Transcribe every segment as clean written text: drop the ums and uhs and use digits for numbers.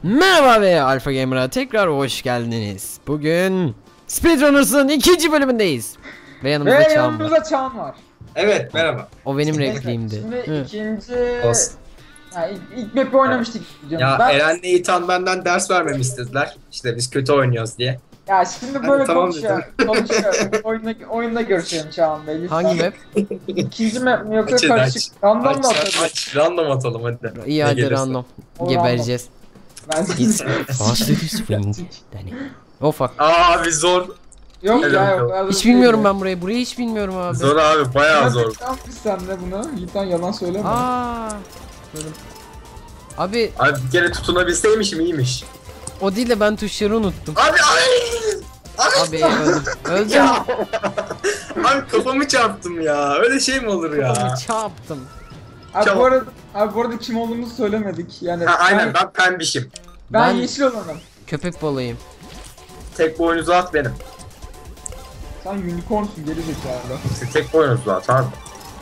Merhaba ve Alpha Gamer'a tekrar hoş geldiniz. Bugün Speedrunners'ın ikinci bölümündeyiz. Ve yanımızda Çağan var. Evet, merhaba. O benim repliğimdi. Şimdi ikinci... Olsun. ilk map'i oynamıştık. Ya Eren'le İtan benden ders vermemi istediler. İşte biz kötü oynuyoruz diye. Ya şimdi böyle tamam konuşuyor. oyunda görüşelim Çağan Bey lütfen. Hangi map? İkinci map mi yoksa Aç, karışık? Random mu atalım? Aç, random atalım hadi. İyi Ne hadi gelirse. random. O Gebereceğiz. Ben It's faster to swing. Yani. Oh fuck. Abi zor. Yok Hadi ya bakalım. yok. Hiç bilmiyorum ben burayı. Burayı hiç bilmiyorum abi. Zor abi, bayağı zor. Biz senle bunu. Yiğitan yalan söyleme. Gördüm. Abi Abi bir kere tutunabilseymişim iyiymiş. o değil de ben tuşları unuttum. Abi Abi öldüm. Öldüm. ya. Abi kafamı çarptım ya. Öyle şey mi olur ya? Kafamı çarptım. Abi bu arada kim olduğumuzu söylemedik. Yani Ha, aynen ben pembişim. ben yeşil olanım. Köpek balığıyım. Tek boynuzlu at benim. Sen unicornsun geri zekalı. İşte tek boynuzlu at abi.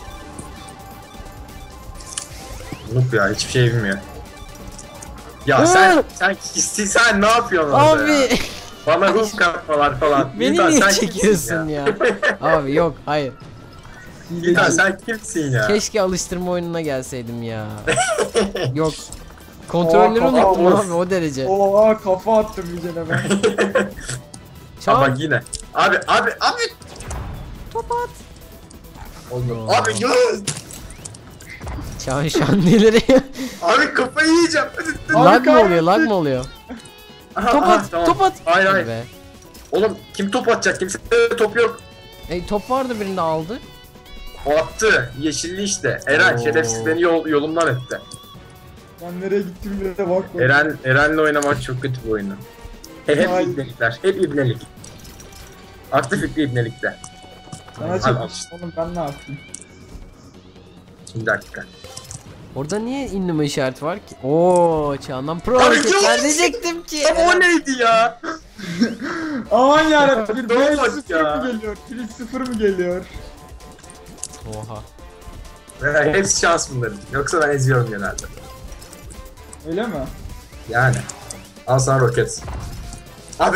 Noob ya, hiçbir şey bilmiyor. Ya sen ne yapıyorsun orada ya? Abi Bana hook kapmalar falan. beni İlhan, niye sen çekiyorsun kimsin ya? Abi yok hayır. İlhan sen kimsin ya? Keşke alıştırma oyununa gelseydim ya. Yok. Kontrolleri unuttum of. abi o derece. Oha kafa attım iyicene ben. Ama Çal. yine. Abi. Top at. Oldu. Abi ya. Çağın şandeleri. Abi kafayı yiyeceğim. Lag mı oluyor? Lag mı oluyor? Top at. Tamam. Top at. Hayır Hadi hayır. be. Oğlum kim top atacak? Kimse top yok. Top vardı birinde aldı. O attı. Yeşilli işte. Eren Oo. şerefsiz beni yolumdan etti. Ben nereye gittim bile de bakma. Eren'le oynamak çok kötü bir oyunu. Hep Hayır. ibnelikler. Hep ibnelik. Aktif ibnelikte. Sana Al, çekmiş. Oğlum ben ne yapayım? Bir dakika. Orada niye inleme işareti var ki? Oo, Çağan'dan pro Abi, hareketler yok. diyecektim ki. Ama o neydi ya? Aman yarabbim. Ne olacak 1-0 ya? mı geliyor? 3-0 mı geliyor? Oha. Hepsi şans bunların. Yoksa ben eziyorum genelde. Öyle mi? Yani. Al sana roket. Abi.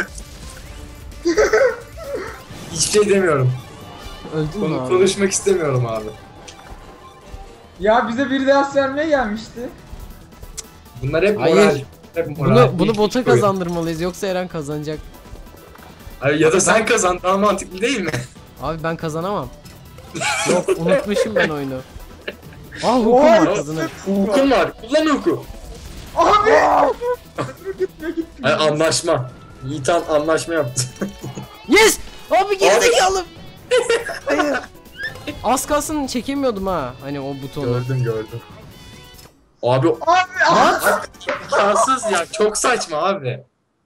Hiçbir şey demiyorum. Öldün mü abi? Konuşmak istemiyorum abi. Ya bize bir ders vermeye gelmişti. Bunlar hep Hayır. moral. Hep moral. Bunu bota Hiç oyun. kazandırmalıyız yoksa Eren kazanacak. Hayır, ya da sen kazan, daha mantıklı değil mi? Abi ben kazanamam. Yok unutmuşum ben oyunu. Hukum var kazanır. Hukun var. Kullan huku. Abi! Gitme gitme. Hayır, anlaşma. Yiğitan anlaşma yaptı. Yes! Abi gerizekalı. Hayır. Az kalsın çekemiyordum ha. Hani o butonu. gördüm. Abi Abi! imkansız ya. Çok saçma abi.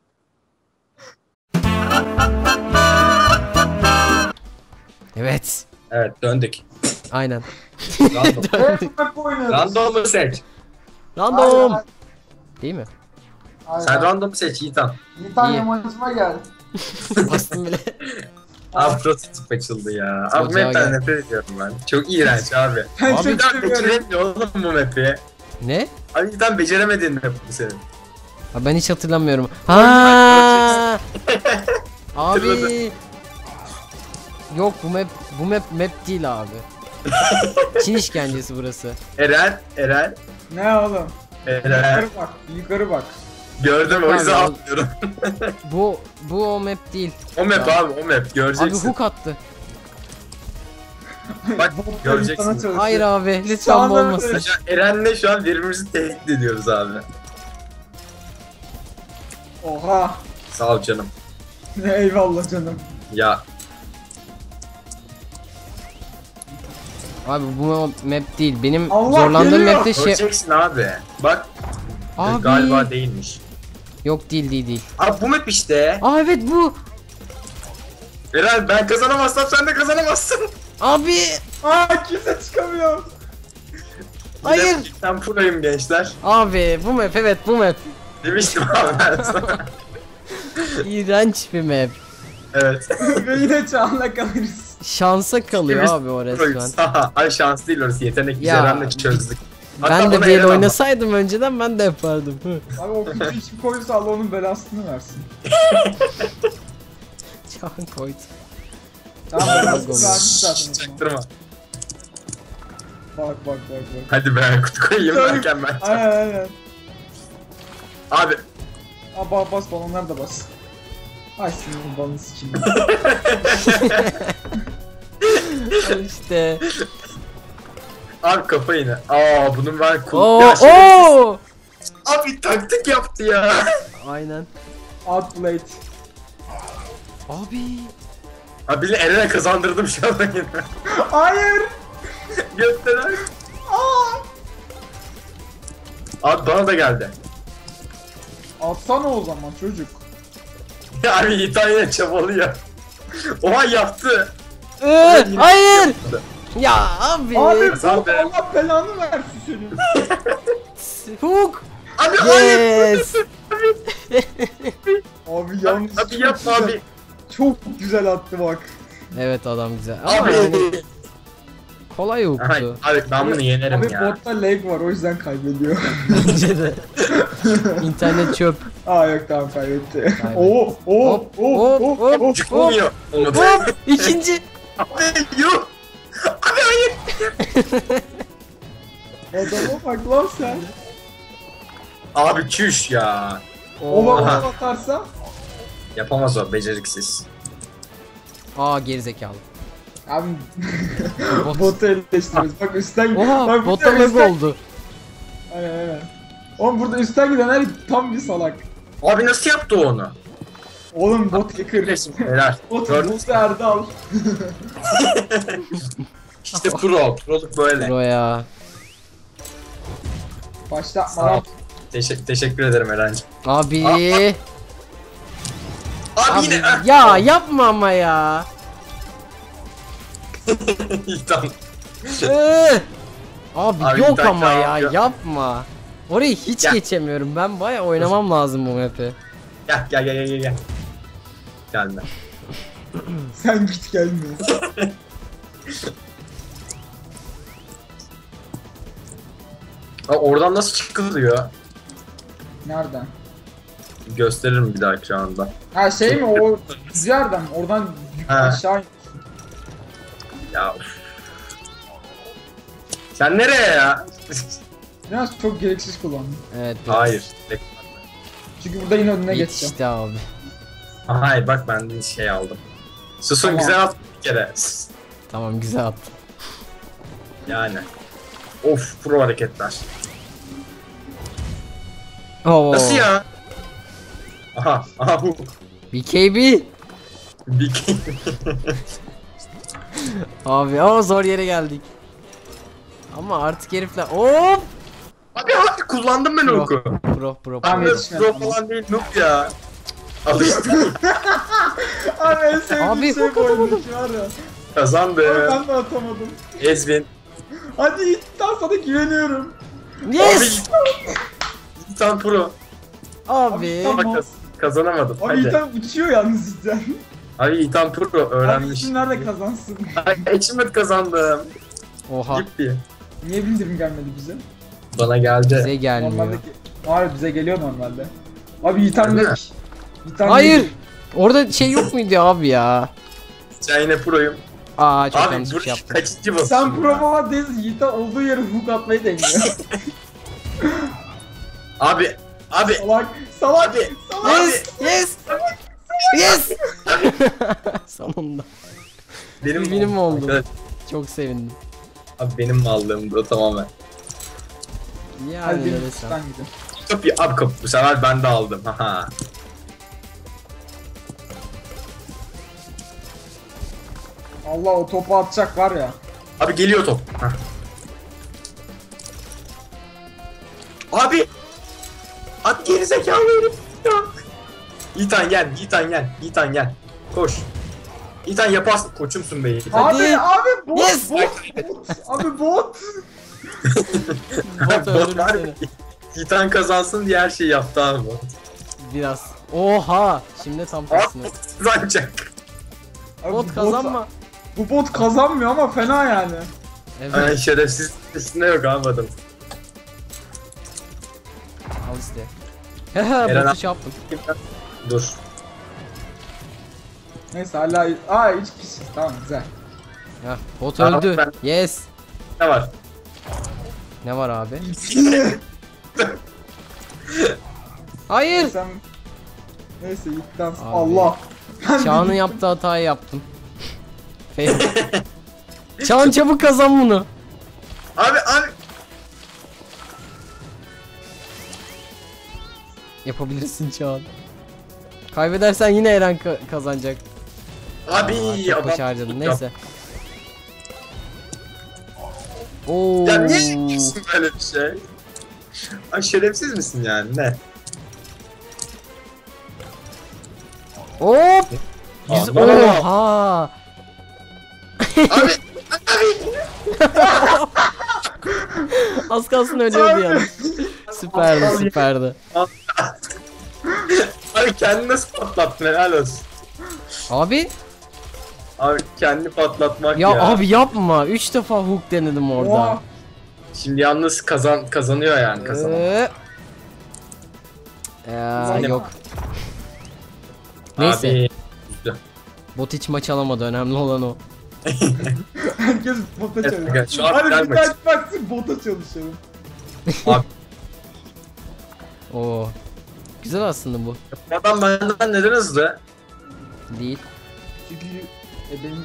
Evet. Evet, döndük. Aynen. Random. Evet map oynuyoruz. Random'u seç. Random. Hayır, Değil mi? hayır. Sen random'u seç Yiğitan. Yiğitan İyi. yamacıma gel. Bastım bile. Abi prototip açıldı ya. Abi Ocağa map'ten gel. nefret ediyorum ben. Çok iğrenç abi. Ben Abi, çok Bir daha seviyorum. beceremiyor oğlum bu map'i. Ne? Abi bir daha beceremediğin map bu senin. Ha, ben hiç hatırlamıyorum. Ha. Abi. Yok bu map değil abi. Çin işkencesi burası. Eren. Ne oğlum? Eren. Yukarı bak. Yukarı bak. Gördüm o yüzden Abi, atlıyorum. Bu o map değil. O map abi o map Abi göreceksin. hook attı. Bak Yiğitan'a göreceksin. çalışıyor. Hayır abi Şu lütfen anda bu olmasın. böyle- Şu an Eren'le şu an birbirimizi tehdit ediyoruz abi. Oha. Sağ ol canım. Eyvallah canım. Ya Abi bu map değil. Benim Allah zorlandığım geliyor. map'te şey... göreceksin abi. Bak Abi. galiba değilmiş. Yok değil. Abi bu map işte. Aa evet bu. Eren ben kazanamazsam sen de kazanamazsın. Abi. Aa kimse çıkamıyor. Hayır. Ben pro'yum gençler. Abi bu map evet bu map. Demiştim abi ben sana. İğrenç bir map. Evet. Ve yine Çağan'la kalırız. Şansa kalıyor Biz abi o pro'yuz. resmen. Ay şans değil orası yetenek. Biz Ya. Eren'le çözdük. Hatta Ben de bana bir el Eren abla. oynasaydım önceden ben de yapardım. Abi o kutu için koysa Allah onun belasını versin. Can koydu. Tamam belasını Abi. vermiş zaten o zaman. Çaktırma. Bak. Hadi be kutu koyayım derken ben. Aynen. Abi Aa bas balonlar da bas. Ay senin balonu sikeyim. İşte. abi kafa yine. Aa bunun ben Oo, Ya şerefsiz. oo. Abi taktik yaptı ya. Aynen. Outplayed. Abi. Abi bile Eren'e kazandırdım şu anda yine. Hayır. Gösteren. Abi bana da geldi. Atsana o zaman çocuk. Ya abi İtalya çabalıyor. Oha yaptı. Hayır. Ya abi. Abi Sen bu de. Allah belanı versin senin. Hook. Abi hayır. Yes. Abi yanlış. Abi yapma abi. Çok güzel attı bak. Evet adam güzel. Ama Abi. yani kolay Ay, hooktu. abi ben bunu yenerim Abi ya. botta lag var o yüzden kaybediyor. Bence de. İnternet çöp. Aa yok tamam kaybetti. Kaybetti. Oo Hop, hop, hop. Çıkmıyor. Olmadı. Hop. İkinci. Abi yok. Abi hayır. Adama bak lan sen. Abi çüş ya. O balonu Aha. atarsa. Yapamaz o beceriksiz. Aa gerizekalı. Abi Bot. botu eleştiriyoruz. Bak üstten Oha bak, bir botta de lag üstten- oldu. Aynen. Oğlum burada üstten gidenler tam bir salak. Abi nasıl yaptı onu? Oğlum bot yıkır. Helal. Bot Gördün mü? botu Erdal. İşte pro. Proluk böyle. Bro ya. Başlatma Sağ ol. lan. Teşekkür ederim Eren'ciğim. Abi. Abi, Abi yine. ya yapma ama ya. Tamam. Abi, Abi, yok bir ama dakika ya abi. yapma. Orayı hiç Gel. geçemiyorum. Ben baya oynamam lazım bu map'i. Gel. Gelme. Sen git gelme. Aa, oradan nasıl çıkılıyor? Nereden? Gösteririm bir dahaki anda. Ha şey mi o düz yerden mi? Oradan Ha. aşağı. Ya of. Sen nereye ya? Biraz çok gereksiz kullandım. Evet. biraz. Hayır. Çünkü burada yine önüne Git geçeceğim. işte abi. Hayır bak ben de şey aldım. Susun Tamam. güzel at bir kere. Tamam güzel attın. Yani. Of pro hareketler. Oo. Nasıl ya? Aha bu. BKB. Bir Abi o zor yere geldik. Ama artık herifler hop. Abi kullandım ben Pro. oku. Pro. Tamam, Abi yetişmedim pro falan değil noob ya. Alıştım. Abi en sevdiğim Abi, şey hook bu atamadım. oyundaki var ya. Abi Kazandım. ben de atamadım. Ezbin. Hadi iddia sana güveniyorum. Yes. Abi. Tam pro. Abi. Tamam. Bak kazanamadım. Abi Hadi. İtan uçuyor yalnız cidden. Abi İtan pro Abi öğrenmiş. kim nerede kazansın? Ay, Achievement kazandım. Oha. Yippi. Niye bildirim gelmedi bize? Bana geldi. Bize gelmiyor. Normalde Hayır bize geliyor normalde. Abi İtan Öyle ne? mi? İtan Hayır. Orada şey yok muydu ya abi ya? Sen yine proyum. Aa çok Abi yanlış bir bu şey yaptım. kaçıncı basın? Sen prova değilsin. Yiğit'e olduğu yere hook atmayı deniyor. Abi. salak. Salak. Abi. Salak. Yes. Yes. Sonunda. Benim oldu. Evet. Çok sevindim. Abi benim mallığım bu tamamen. Hadi Yani benim öyle san. üstten gidin. Kapıyı abi kapı bu sefer ben de aldım. Haha. Allah o topu atacak var ya. Abi geliyor top. Hah. Abi. At gerizekalı herif. Ya. Yiğitan gel. Koş. Yiğitan yaparsın. Koçumsun be Yiğitan. Hadi. Abi bot. Yes. Bot. Abi bot. Bot öldürdü Botlar seni. Yiğitan kazansın diye her şeyi yaptı abi. Biraz. Oha. Şimdi tam Abi tersine. kazanacak. Abi Bot kazanma. Bu bot kazanmıyor ama fena yani. Evet. Ay şerefsiz üstünde yok abi adam. Eren Botu şey yaptım. Dur. Neyse hala... Aa 3 kişi. Tamam güzel. Heh, bot Tamam, öldü. ben- Yes. Ne var? Ne var abi? Hayır. Sen... Neyse Yiğit'ten... Abi. Allah. Çağan'ın yaptığı hatayı yaptım. Fail. Çağan çabuk kazan bunu. Abi. Yapabilirsin Çağan. Kaybedersen yine Eren kazanacak. Abi Aa, çok boş harcadın. Neyse. Oo. Ya niye yapıyorsun böyle bir şey? Ay şerefsiz misin yani ne? Hop. Yüz... Abi. Oha. Abi. Az kalsın ölüyordu yani. Süperdi süperdi. Abi kendini nasıl patlattın helal olsun. Abi Abi kendini patlatmak ya ya. abi yapma. 3 defa hook denedim orada. Oha. Şimdi yalnız kazanıyor yani kazanan. Ya yok. Neyse. Abi. Bot hiç maç alamadı. Önemli olan o. Herkes bota Evet, çalışıyor. şu an Hadi güzel bir maç. tane baksın bota çalışalım. Abi Oo. Güzel aslında bu. adam benden neden hızlı? Değil. Çünkü benim...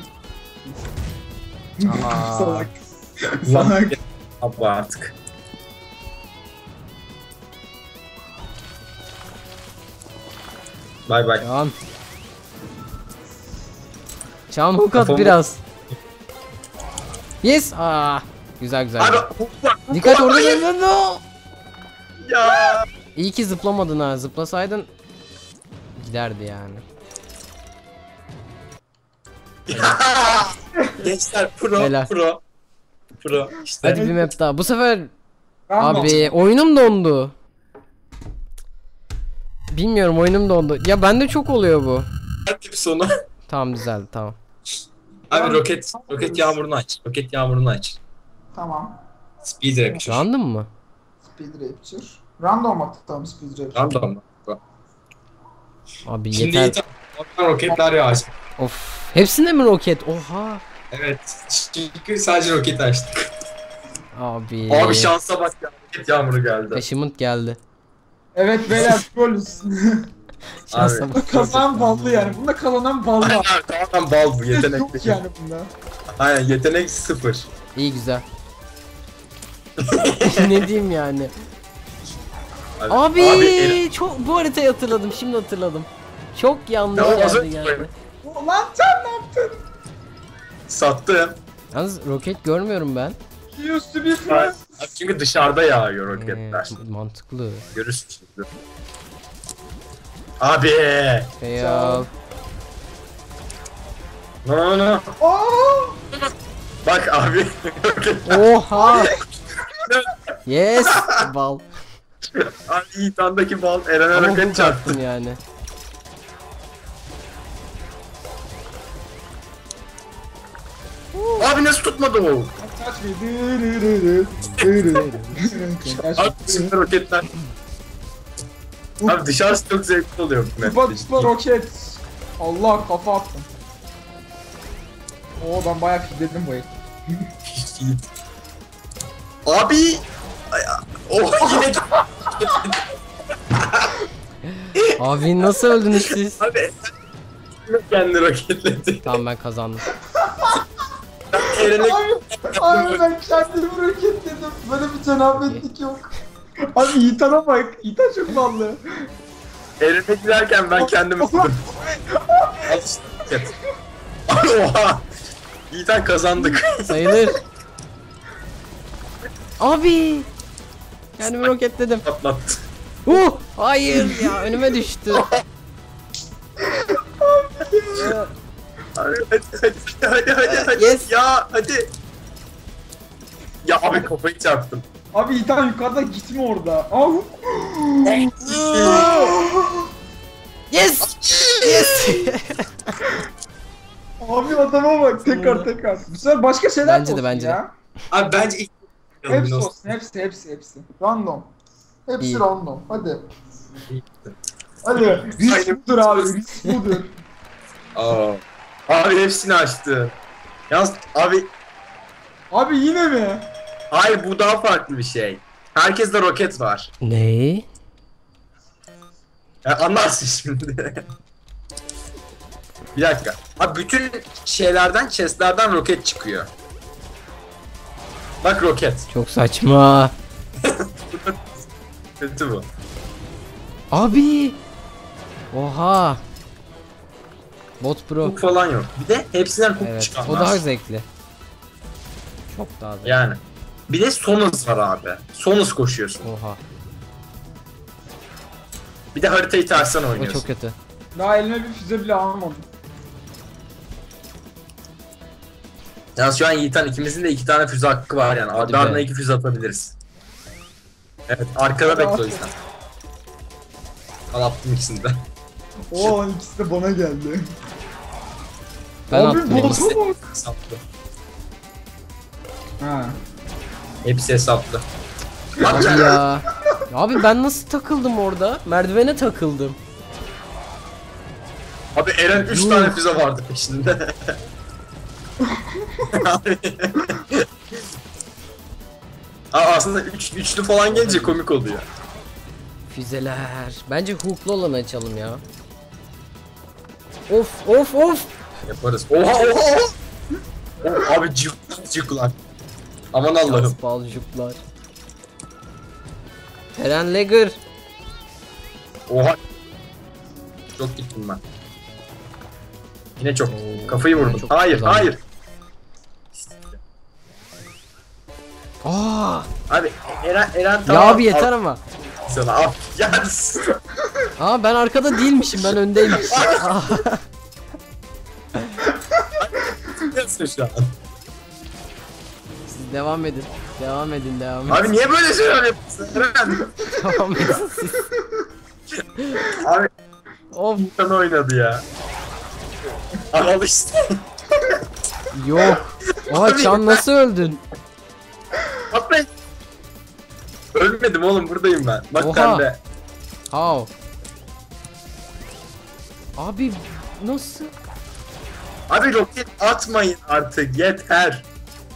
Aa. Salak. Salak. Abi artık. Bay bay. Çağan. Çağan hook at Kafamı- biraz. Yes. Aa. Güzel güzel. Abi Dikkat orada. Hayır. No. Ya. İyi ki zıplamadın ha. Zıplasaydın giderdi yani. Gençler pro Helal. pro işte. Hadi bir map daha. Bu sefer Tamam. abi oyunum dondu. Bilmiyorum oyunum dondu. Ya bende çok oluyor bu. Hadi bir sonu. Tamam düzeldi tamam. Abi roket yağmurunu aç. Roket yağmurunu aç. Tamam. Speed Rapture. Random mı? Speed Rapture. Random atalım Speed Rapture. Random mu? Abi Şimdi yeter. roketler yağacak. Of. Hepsinde mi roket? Oha. Evet. Çünkü sadece roket açtık. Abi. Abi şansa bak ya. Roket yağmuru geldi. Achievement geldi. Evet beyler golüz. Şansa Abi. bak. Kazanan ballı yani. Bunda kazanan ballı. Aynen tamamen bal bu Yok yetenekli. yani bunda. Aynen yetenek 0. İyi güzel. Ne diyeyim yani? Abi, çok bu haritayı hatırladım. Şimdi hatırladım. Çok yanlış Tamam, yerde hazır geldi. Lan sen ne yaptın? Sattım. Yalnız roket görmüyorum ben. You used to be friends. Çünkü dışarıda yağıyor roketler. Mantıklı. Görürsün şimdi. Abi. Fail. No. Aa! Bak abi. Oha. Yes. Bal. Abi İtan'daki bal Eren'e Ama roket hook çarptı. attım yani. Abi nasıl tutmadı o? Kaç bir Abi şimdi roketler. Abi dışarısı çok zevkli oluyor bu Tıpa mapte. tıpa roket. Allah kafa attım. Oo ben bayağı fidledim bu el. Abi. Oh yine Abi nasıl öldünüz siz? abi. Kendi roketledi. Tamam ben kazandım. Eren'e Abi ben kendimi roketledim. Böyle bir cenabetlik yok. Abi Yiğitan'a bak. Yiğitan çok ballı. Eren'e giderken ben kendimi tuttum. Al işte roket. Abi oha. İyiten kazandık. Sayılır. Abi. Kendimi roketledim. Patlattı. Hayır ya önüme düştü. Hadi hadi. Yes. Ya hadi. Ya abi kafayı çarptım. Abi Yiğitan yukarıda gitme orada. Aa. Yes. Yes. Abi adama bak tekrar. Bu sefer başka şeyler Bence de, olsun bence de. ya. Abi bence ilk Hepsi olsun hepsi. Random. Hepsi İyi. random. Hadi. Hadi risk budur abi, risk budur. Aa. Abi hepsini açtı. Yalnız abi Abi yine mi? hayır bu daha farklı bir şey. Herkeste roket var. Ne? Ya anlarsın şimdi. Bir dakika. Abi bütün şeylerden, chestlerden roket çıkıyor. Bak roket. Çok saçma. Kötü bu. Abi. Oha. Bot Pro. Hook falan yok. Bir de hepsinden hook Evet, çıkamaz. o daha zevkli. Çok daha zevkli. Yani. Bir de son hız var abi. Son hız koşuyorsun. Oha. Bir de haritayı tersten O oynuyorsun. çok kötü. Daha elime bir füze bile almadım. Yalnız şu an Yiğitan ikimizin de 2 tane füze hakkı var yani. Hadi Ardı ardına be. 2 füze atabiliriz. Evet arkada Hadi bekle at. o yüzden. Al attım ikisini de. Oo, ikisi de bana geldi. Ben Abi attım. bota bak. Hesaplı. Ha. Hepsi hesaplı. Abi ya. Abi ben nasıl takıldım orada? Merdivene takıldım. Abi Eren 3 Yuh. tane füze vardı peşinde. Abi. Aa, aslında üçlü falan gelince komik oluyor. Füzeler. Bence hook'lu olanı açalım ya. Of of of. Yaparız. Oha oha oha. Oh, abi cıklar. Aman Allah'ım. Balcuklar. Eren Legger. Oha. Çok gittim ben. Yine çok. Oo, Kafayı yine vurdum. çok Hayır kazandım. hayır. Aa. Abi Eren Ya tamam. abi yeter ama. Sana al. Ya. Aa ben arkada değilmişim, ben öndeymişim. Aa. Nasıl şu an? Siz devam edin. Devam edin, devam edin. Abi niye böyle şeyler yapıyorsun Eren? Devam edin siz. Abi Of. insan oynadı ya. Al işte. Yok. Oha Can nasıl öldün? Bak ben. Ölmedim oğlum buradayım ben. Bak Oha. pembe. How? Abi nasıl? Abi roket atmayın artık yeter.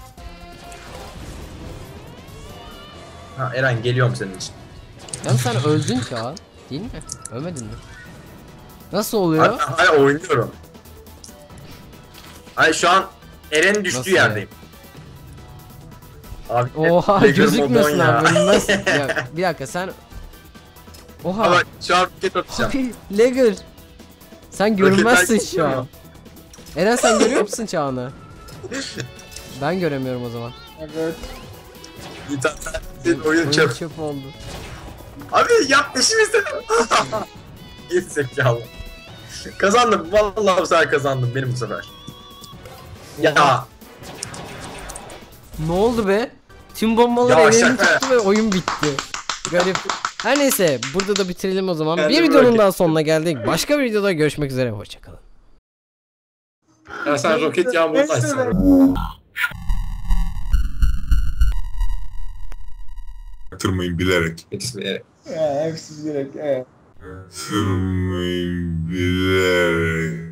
Ha Eren geliyorum senin için. Yani sen öldün Çağan. Değil mi? Ölmedin mi? Nasıl oluyor? Hayır oynuyorum. Hayır şu an Eren'in düştüğü Nasıl yerdeyim. Abi Oha Legger gözükmüyorsun modon ya. abi. Ölmez. Ya, bir dakika sen. Oha. Ama şu an roket atacağım. Abi Legger. Sen görünmezsin Roketten şu an. çıkıyor. Eren sen görüyor musun Çağan'ı? Ben göremiyorum o zaman. Evet. İnternet senin oyun çöp. çöp oldu. Abi yap işimizi. Geri zekalı. Kazandım. Vallahi bu sefer kazandım benim bu sefer. Ya. Ne oldu be? Tüm bombalar Ya Eren'in şaka. tuttu ve oyun bitti. Garip. Her neyse burada da bitirelim o zaman. Kendimi Bir videonun roket- daha sonuna geldik. Başka bir videoda görüşmek üzere. Hoşçakalın. Ya sen roket yağmurunu Neyse açsana. be. Tırmayın bilerek. Evet. Hepsi direkt. Evet. Tırmayın bilerek.